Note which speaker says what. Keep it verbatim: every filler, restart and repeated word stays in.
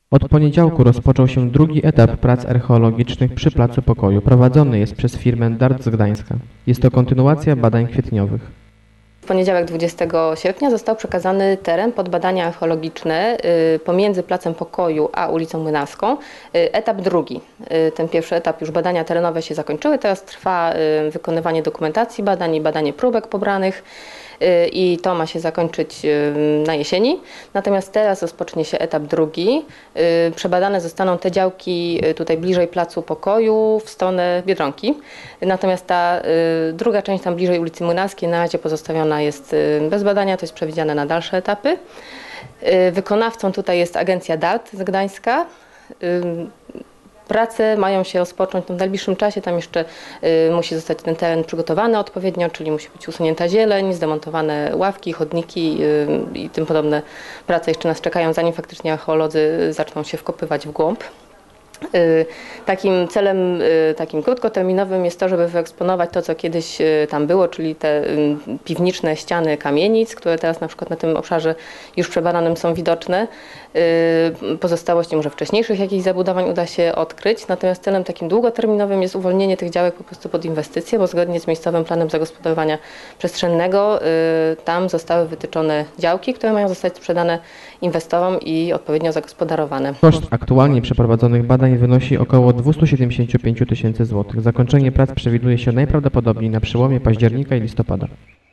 Speaker 1: Od poniedziałku rozpoczął się drugi etap prac archeologicznych przy Placu Pokoju. Prowadzony jest przez firmę Dart z Gdańska. Jest to kontynuacja badań kwietniowych.
Speaker 2: W poniedziałek dwudziestego sierpnia został przekazany teren pod badania archeologiczne pomiędzy Placem Pokoju a ulicą Młynarską. Etap drugi. Ten pierwszy etap już badania terenowe się zakończyły. Teraz trwa wykonywanie dokumentacji badań i badanie próbek pobranych. I to ma się zakończyć na jesieni. Natomiast teraz rozpocznie się etap drugi. Przebadane zostaną te działki tutaj bliżej Placu Pokoju w stronę Biedronki. Natomiast ta druga część tam bliżej ulicy Młynarskiej na razie pozostawiona jest bez badania, to jest przewidziane na dalsze etapy. Wykonawcą tutaj jest agencja Dart z Gdańska. Prace mają się rozpocząć w najbliższym czasie, tam jeszcze y, musi zostać ten teren przygotowany odpowiednio, czyli musi być usunięta zieleń, zdemontowane ławki, chodniki y, i tym podobne prace jeszcze nas czekają, zanim faktycznie archeolodzy zaczną się wkopywać w głąb. Takim celem takim krótkoterminowym jest to, żeby wyeksponować to, co kiedyś tam było, czyli te piwniczne ściany kamienic, które teraz na przykład na tym obszarze już przebadanym są widoczne. Pozostałości może wcześniejszych jakichś zabudowań uda się odkryć, natomiast celem takim długoterminowym jest uwolnienie tych działek po prostu pod inwestycje, bo zgodnie z miejscowym planem zagospodarowania przestrzennego tam zostały wytyczone działki, które mają zostać sprzedane inwestorom i odpowiednio zagospodarowane.
Speaker 1: Koszt aktualnie przeprowadzonych badań wynosi około dwieście siedemdziesiąt pięć tysięcy złotych. Zakończenie prac przewiduje się najprawdopodobniej na przełomie października i listopada.